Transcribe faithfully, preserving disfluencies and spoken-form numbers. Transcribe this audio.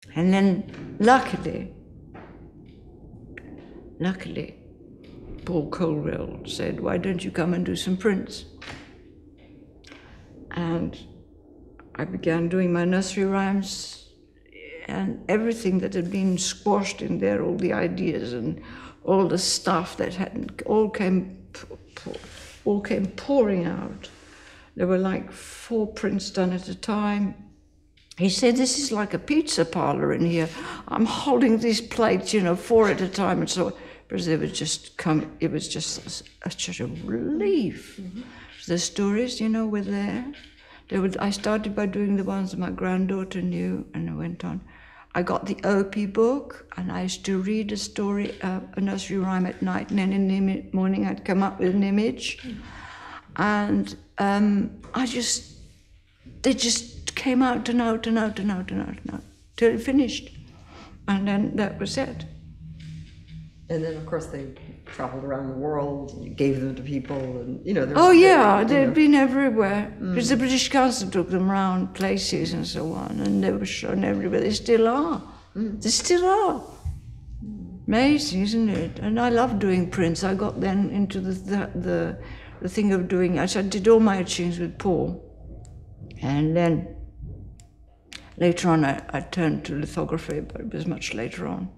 And then, luckily, luckily, Paul Coldwell said, why don't you come and do some prints? And I began doing my nursery rhymes, and everything that had been squashed in there, all the ideas and all the stuff that hadn't, all came, all came pouring out. There were like four prints done at a time. He said, this is like a pizza parlor in here. I'm holding these plates, you know, four at a time, and so, because they would just come, it was just a, such a relief. Mm-hmm. The stories, you know, were there. They would, I started by doing the ones that my granddaughter knew, and I went on. I got the Opie book, and I used to read a story, uh, a nursery rhyme at night, and then in the morning I'd come up with an image. Mm. And um, I just, they just came out and out and out and out and out and out, till it finished. And then that was it. And then, of course, they traveled around the world and you gave them to people, and you know. Oh yeah, they've been everywhere. Mm. Because the British Council took them around places and so on, and they were shown everywhere. They still are. Mm. They still are. Mm. Amazing, isn't it? And I love doing prints. I got then into the the the, the thing of doing. I did all my etchings with Paul, and then later on I, I turned to lithography, but it was much later on.